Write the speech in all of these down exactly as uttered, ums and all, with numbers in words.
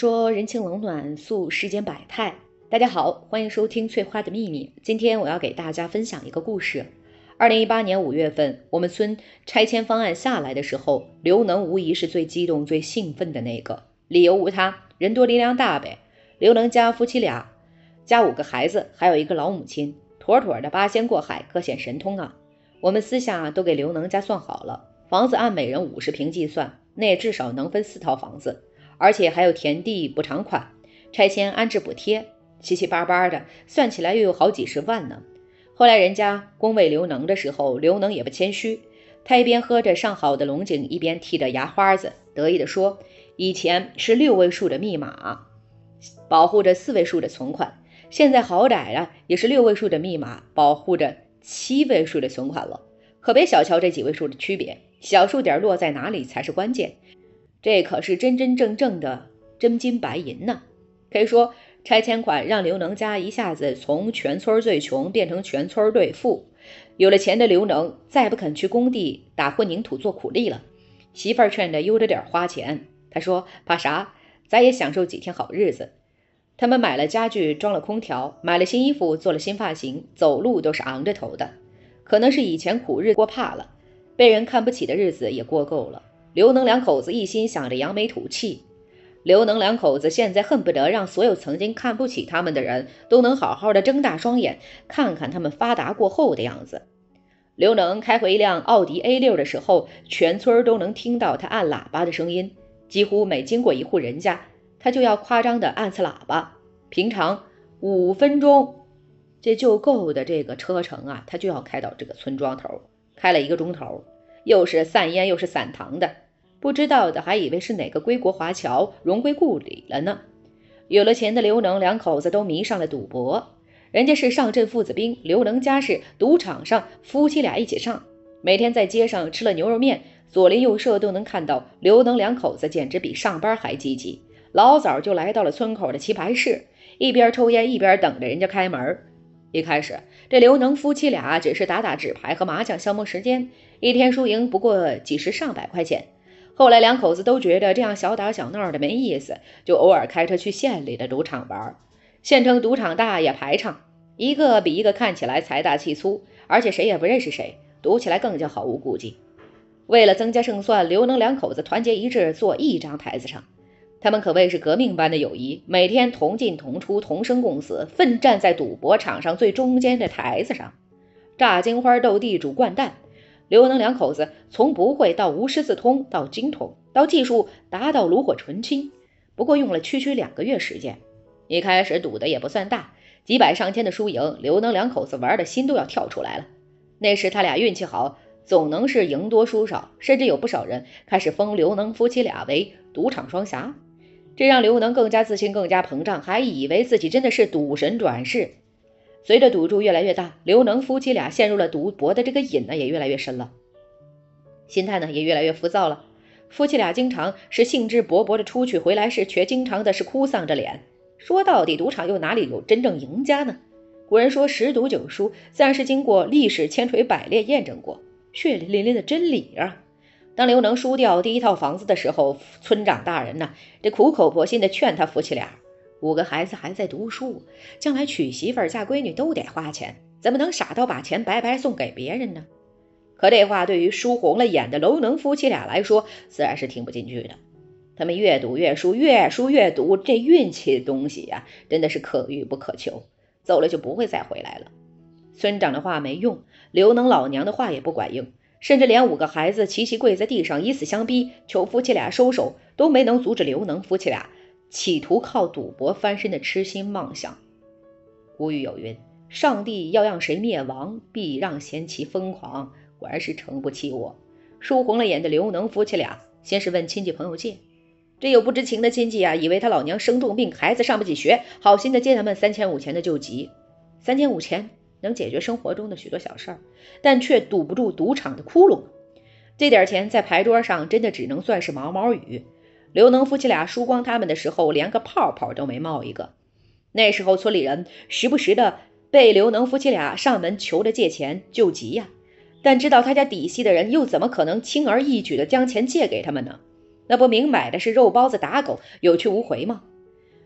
说人情冷暖，诉世间百态。大家好，欢迎收听翠花的秘密。今天我要给大家分享一个故事。二零一八年五月份，我们村拆迁方案下来的时候，刘能无疑是最激动、最兴奋的那个。理由无他，人多力量大呗。刘能家夫妻俩，家五个孩子，还有一个老母亲，妥妥的八仙过海，各显神通啊。我们私下都给刘能家算好了，房子按每人五十平计算，那也至少能分四套房子。而且还有田地补偿款、拆迁安置补贴，七七八八的，算起来又有好几十万呢。后来人家恭维刘能的时候，刘能也不谦虚，他一边喝着上好的龙井，一边剃着牙花子，得意地说：以前是六位数的密码，保护着四位数的存款，现在好歹啊也是六位数的密码，保护着七位数的存款了。可别小瞧这几位数的区别，小数点落在哪里才是关键。这可是真真正正的真金白银呢。可以说拆迁款让刘能家一下子从全村最穷变成全村最富。有了钱的刘能再不肯去工地打混凝土做苦力了，媳妇儿劝得悠着点花钱。他说怕啥，咱也享受几天好日子。他们买了家具，装了空调，买了新衣服，做了新发型，走路都是昂着头的。可能是以前苦日过怕了，被人看不起的日子也过够了。刘能两口子一心想着扬眉吐气，刘能两口子现在恨不得让所有曾经看不起他们的人都能好好的睁大双眼，看看他们发达过后的样子。刘能开回一辆奥迪 A 六 的时候，全村都能听到他按喇叭的声音，几乎每经过一户人家，他就要夸张的按次喇叭。平常五分钟这就够的这个车程啊，他就要开到这个村庄头，开了一个钟头，又是散烟又是散糖的，不知道的还以为是哪个归国华侨荣归故里了呢。有了钱的刘能两口子都迷上了赌博，人家是上阵父子兵，刘能家是赌场上夫妻俩一起上。每天在街上吃了牛肉面，左邻右舍都能看到刘能两口子简直比上班还积极，老早就来到了村口的棋牌室，一边抽烟一边等着人家开门。一开始这刘能夫妻俩只是打打纸牌和麻将消磨时间，一天输赢不过几十上百块钱。后来两口子都觉得这样小打小闹的没意思，就偶尔开车去县里的赌场玩。县城赌场大也排场，一个比一个看起来财大气粗，而且谁也不认识谁，赌起来更加毫无顾忌。为了增加胜算，刘能两口子团结一致，坐一张台子上。他们可谓是革命般的友谊，每天同进同出，同生共死，奋战在赌博场上最中间的台子上。炸金花斗地主掼蛋，刘能两口子从不会到无师自通，到精通，到技术达到炉火纯青，不过用了区区两个月时间。一开始赌的也不算大，几百上千的输赢，刘能两口子玩的心都要跳出来了。那时他俩运气好，总能是赢多输少，甚至有不少人开始封刘能夫妻俩为赌场双侠。这让刘能更加自信，更加膨胀，还以为自己真的是赌神转世。随着赌注越来越大，刘能夫妻俩陷入了赌博的这个瘾呢也越来越深了，心态呢也越来越浮躁了。夫妻俩经常是兴致勃勃的出去，回来时却经常的是哭丧着脸。说到底，赌场又哪里有真正赢家呢？古人说十赌九输，自然是经过历史千锤百炼验证过，血淋淋的真理啊。当刘能输掉第一套房子的时候，村长大人呢，这苦口婆心的劝他夫妻俩，五个孩子还在读书，将来娶媳妇儿嫁闺女都得花钱，怎么能傻到把钱白白送给别人呢？可这话对于输红了眼的刘能夫妻俩来说，自然是听不进去的。他们越赌越输，越输越赌，这运气的东西呀、啊，真的是可遇不可求，走了就不会再回来了。村长的话没用，刘能老娘的话也不管用，甚至连五个孩子齐齐跪在地上以死相逼，求夫妻俩收手，都没能阻止刘能夫妻俩企图靠赌博翻身的痴心妄想。古语有云，上帝要让谁灭亡，必让贤妻疯狂，果然是诚不欺我。输红了眼的刘能夫妻俩先是问亲戚朋友借，这有不知情的亲戚啊，以为他老娘生重病，孩子上不起学，好心的借他们三千五钱的救急。三千五钱能解决生活中的许多小事儿，但却堵不住赌场的窟窿。这点钱在牌桌上真的只能算是毛毛雨。刘能夫妻俩输光他们的时候，连个泡泡都没冒一个。那时候村里人时不时的被刘能夫妻俩上门求着借钱救急呀、啊，但知道他家底细的人又怎么可能轻而易举的将钱借给他们呢？那不明摆的是肉包子打狗，有去无回吗？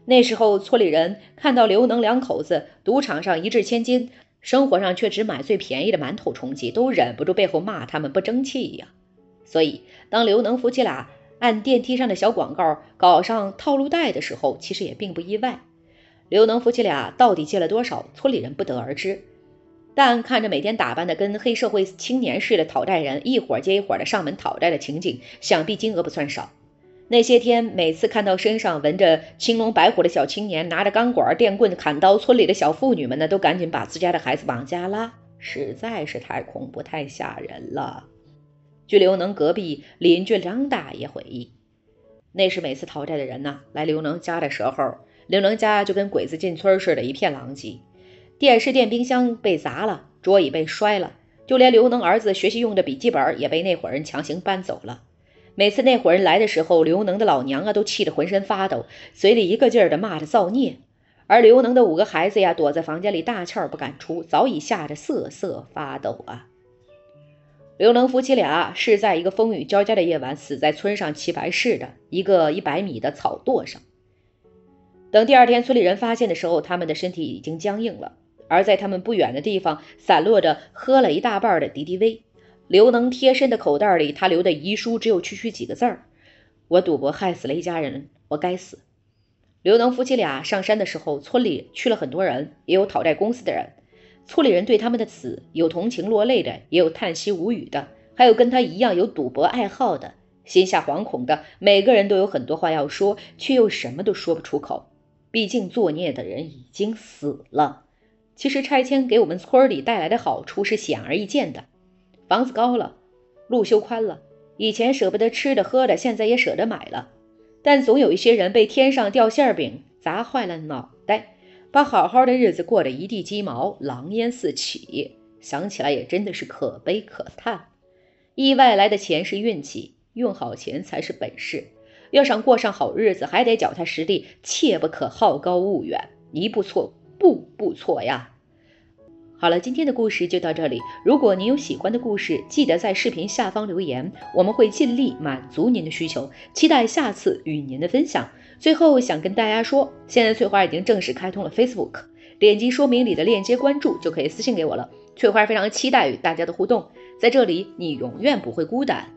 那时候村里人看到刘能两口子赌场上一掷千金，生活上却只买最便宜的馒头充饥，都忍不住背后骂他们不争气呀。所以当刘能夫妻俩按电梯上的小广告搞上套路贷的时候，其实也并不意外。刘能夫妻俩到底借了多少，村里人不得而知，但看着每天打扮的跟黑社会青年似的讨债人一伙接一伙的上门讨债的情景，想必金额不算少。那些天每次看到身上纹着青龙白虎的小青年拿着钢管电棍砍刀，村里的小妇女们呢都赶紧把自家的孩子绑架了，实在是太恐怖太吓人了。据刘能隔壁邻居张大爷回忆，那时每次讨债的人呢来刘能家的时候，刘能家就跟鬼子进村似的，一片狼藉。电视电冰箱被砸了，桌椅被摔了，就连刘能儿子学习用的笔记本也被那伙人强行搬走了。每次那伙人来的时候，刘能的老娘啊都气得浑身发抖，嘴里一个劲儿的骂着造孽。而刘能的五个孩子呀，躲在房间里大气儿不敢出，早已吓得瑟瑟发抖啊。刘能夫妻俩是在一个风雨交加的夜晚死在村上齐白市的一个一百米的草垛上。等第二天村里人发现的时候，他们的身体已经僵硬了，而在他们不远的地方散落着喝了一大半的敌敌畏。刘能贴身的口袋里，他留的遗书只有区区几个字儿：我赌博害死了一家人，我该死。刘能夫妻俩上山的时候，村里去了很多人，也有讨债公司的人。村里人对他们的死有同情落泪的，也有叹息无语的，还有跟他一样有赌博爱好的，心下惶恐的，每个人都有很多话要说，却又什么都说不出口。毕竟作孽的人已经死了。其实拆迁给我们村里带来的好处是显而易见的，房子高了，路修宽了，以前舍不得吃的喝的，现在也舍得买了。但总有一些人被天上掉馅饼砸坏了脑袋，把好好的日子过得一地鸡毛，狼烟四起，想起来也真的是可悲可叹。意外来的钱是运气，用好钱才是本事。要想过上好日子，还得脚踏实地，切不可好高骛远，一步错，步步错呀。好了，今天的故事就到这里。如果您有喜欢的故事，记得在视频下方留言，我们会尽力满足您的需求，期待下次与您的分享。最后想跟大家说，现在翠花已经正式开通了 Facebook， 点击说明里的链接关注就可以私信给我了。翠花非常期待与大家的互动，在这里你永远不会孤单。